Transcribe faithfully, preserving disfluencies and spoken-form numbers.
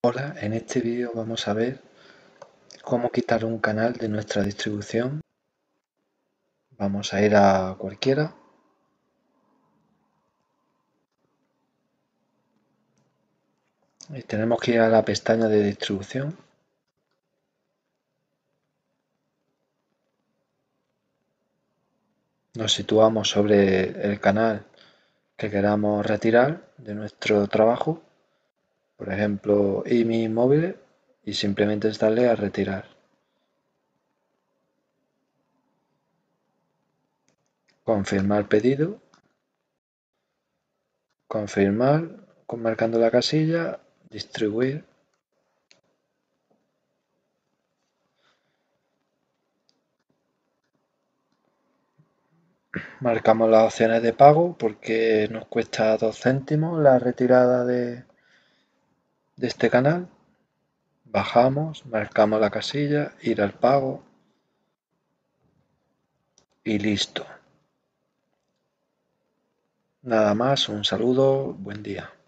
Hola, en este vídeo vamos a ver cómo quitar un canal de nuestra distribución. Vamos a ir a cualquiera. Y tenemos que ir a la pestaña de distribución. Nos situamos sobre el canal que queramos retirar de nuestro trabajo. Por ejemplo, I M I móvil, y simplemente es darle a retirar. Confirmar pedido. Confirmar, marcando la casilla, distribuir. Marcamos las opciones de pago porque nos cuesta dos céntimos la retirada de, de este canal. Bajamos, marcamos la casilla, ir al pago y listo. Nada más, un saludo, buen día.